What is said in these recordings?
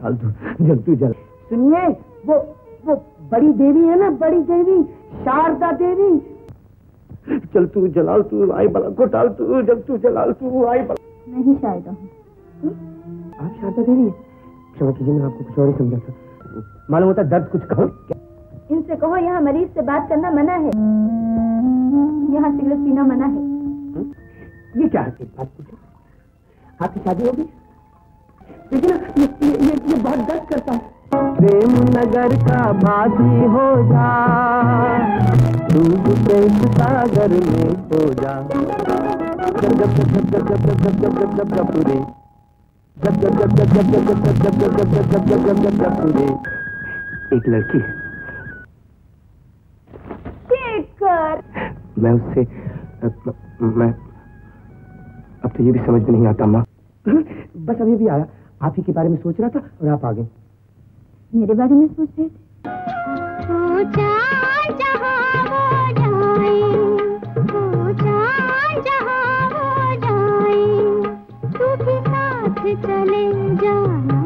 डाल दो, जल तू जल। सुनिए, वो बड़ी देवी है ना, बड़ी देवी, शारदा देवी। चल तू जलाल, तू आई बला को डाल, तू जब तू जलाल, तू आई बला। नहीं शारदा हूँ। आप शारदा देवी हैं? क्षमा कीजिए, मैं आपको कुछ और ही समझा था। मालूम होता दर्द कुछ कहो। इनसे कहो यहाँ मरीज से बात करना मना है, यहाँ सिगरेट पीना मना है। ये क्या है बात पूछो? आपकी शादी होगी? देखिए ना, ये बहुत दर्द करता है। प्रेम नगर का भागी हो जा, डूब के सागर में खो जा। जब जब जब जब जब जब जब जब जब जब जब पूरे, जब जब जब जब जब जब जब जब जब जब जब जब जब जब जब पूरे। एक लड़की है, मैं उससे मैं अब तो ये भी समझ में नहीं आता माँ। बस अभी भी आया, आप ही के बारे में सोच रहा था और आप आ गए। मेरे बारे में सोच रहे थे? चले जाना,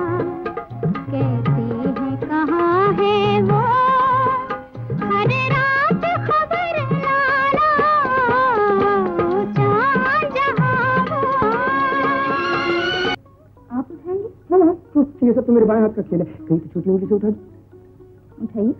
कहते हैं कहाँ है वो, हर रात खबर लाना, चाँद जहाँ वो। आप उठाएंगे? हाँ, ये सब तो मेरे बाएं हाथ का खेल है, कहीं तो छोटी उंगली से उठा। उठाइए।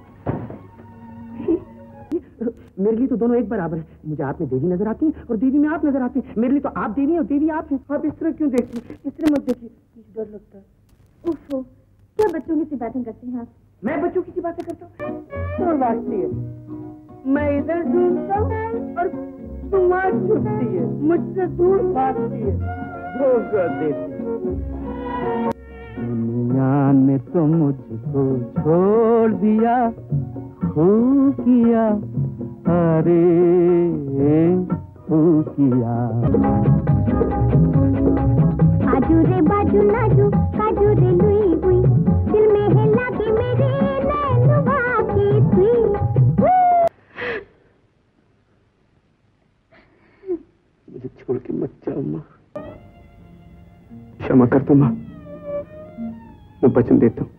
मेरे लिए तो दोनों एक बराबर है। मुझे आप में देवी नजर आती है और देवी में आप नजर आते हैं। मेरे लिए तो आप देवी हैं और देवी आप हैं। आप इस तरह क्यों देखती हैं? इस तरह मत देखिए, मुझे डर लगता है। उफ़, क्या बच्चों की सी बातें करते हैं आप? मैं बच्चों की सी बातें करता हूँ? तो वाटती है, मैं इधर ढूंढता हूँ और तुम वहाँ छुपती है, मुझसे दूर भागती है, धोखा देती है। दुनिया ने तो मुझको छोड़ दिया, खूब किया, अरे खूब किया। आजू रे बाजू नाजू, काजू रे लुई हुई, दिल में है लागे मेरे नैनुवा की सुई। मुझे छोड़ के मत जाओ माँ, क्षमा कर दो माँ, मैं वचन देता हूँ।